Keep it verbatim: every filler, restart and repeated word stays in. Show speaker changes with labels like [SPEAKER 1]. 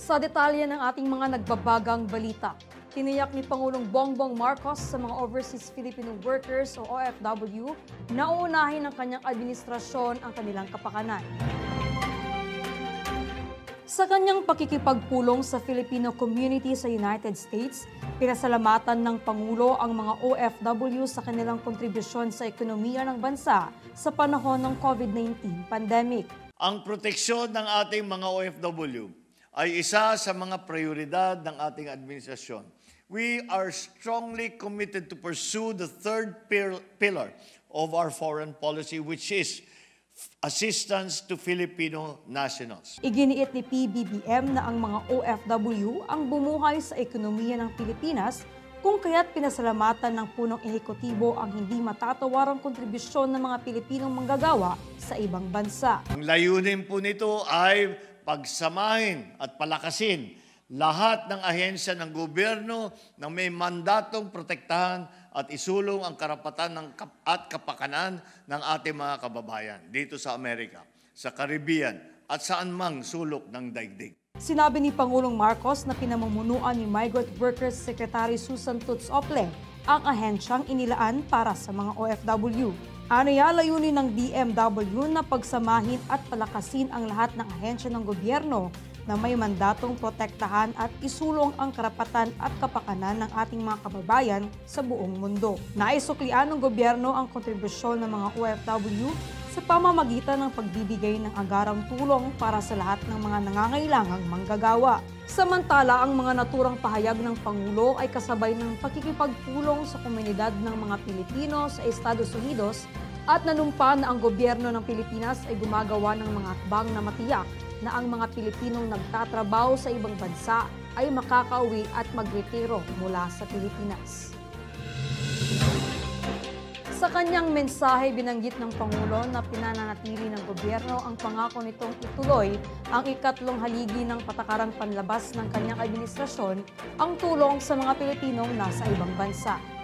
[SPEAKER 1] Sa detalye ng ating mga nagbabagang balita, tiniyak ni Pangulong Bongbong Marcos sa mga overseas Filipino workers o O F W na uunahin ng kanyang administrasyon ang kanilang kapakanan. Sa kanyang pakikipagpulong sa Filipino community sa United States, pinasalamatan ng Pangulo ang mga O F W sa kanilang kontribusyon sa ekonomiya ng bansa sa panahon ng COVID nineteen pandemic.
[SPEAKER 2] Ang proteksyon ng ating mga O F W ay isa sa mga prioridad ng ating administrasyon. We are strongly committed to pursue the third pillar of our foreign policy, which is assistance to Filipino nationals.
[SPEAKER 1] Iginiit ni P B B M na ang mga O F W ang bumuhay sa ekonomiya ng Pilipinas, kung kaya't pinasalamatan ng punong ehekutibo ang hindi matatawarang kontribusyon ng mga Pilipinong manggagawa sa ibang bansa.
[SPEAKER 2] Ang layunin po nito ay pagsamahin at palakasin lahat ng ahensya ng gobyerno na may mandatong protektahan at isulong ang karapatan ng kap- at kapakanan ng ating mga kababayan dito sa Amerika, sa Caribbean at saan mang sulok ng daigdig.
[SPEAKER 1] Sinabi ni Pangulong Marcos na pinamumunuan ni Migrant Workers Secretary Susan Tutz Ople ang ahensyang inilaan para sa mga O F W. Aniya, layunin ng D M W na pagsamahin at palakasin ang lahat ng ahensya ng gobyerno na may mandatong protektahan at isulong ang karapatan at kapakanan ng ating mga kababayan sa buong mundo. Naisuklian ng gobyerno ang kontribusyon ng mga O F W sa pamamagitan ng pagbibigay ng agarang tulong para sa lahat ng mga nangangailangang manggagawa. Samantala, ang mga naturang pahayag ng Pangulo ay kasabay ng pakikipagpulong sa komunidad ng mga Pilipino sa Estados Unidos at nanumpa na ang gobyerno ng Pilipinas ay gumagawa ng mga hakbang na matiyak na ang mga Pilipinong nagtatrabaho sa ibang bansa ay makakauwi at magretiro mula sa Pilipinas. Sa kanyang mensahe, binanggit ng Pangulo na pinananatili ng gobyerno ang pangako nitong ituloy ang ikatlong haligi ng patakarang panlabas ng kanyang administrasyon, ang tulong sa mga Pilipinong nasa ibang bansa.